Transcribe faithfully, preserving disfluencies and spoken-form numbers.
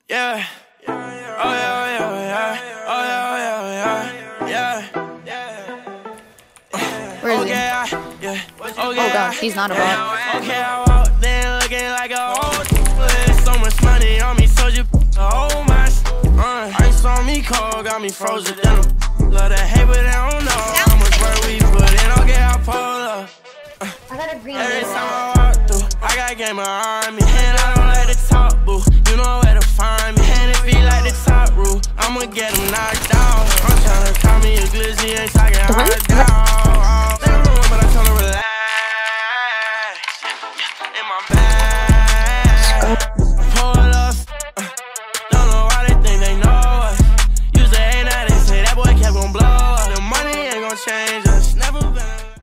Yeah. Oh yeah, oh yeah, oh yeah. Oh yeah, oh yeah, oh yeah. Where is he? Okay, I, yeah. Okay, oh gosh, he's not a bot. Okay, I walked in looking like a old so much money on me, so you oh my uh, ice on me cold, got me frozen in them. Love that hate, but they don't know how much work we put in. Okay, I pull up. Uh, I got a green every time I walk through, I got game behind me. And I don't like the top, boo. You know where to find me. And if he like the top roof, I'ma get him knocked out. I'm tryna call me a glizzy, ain't talking hard down.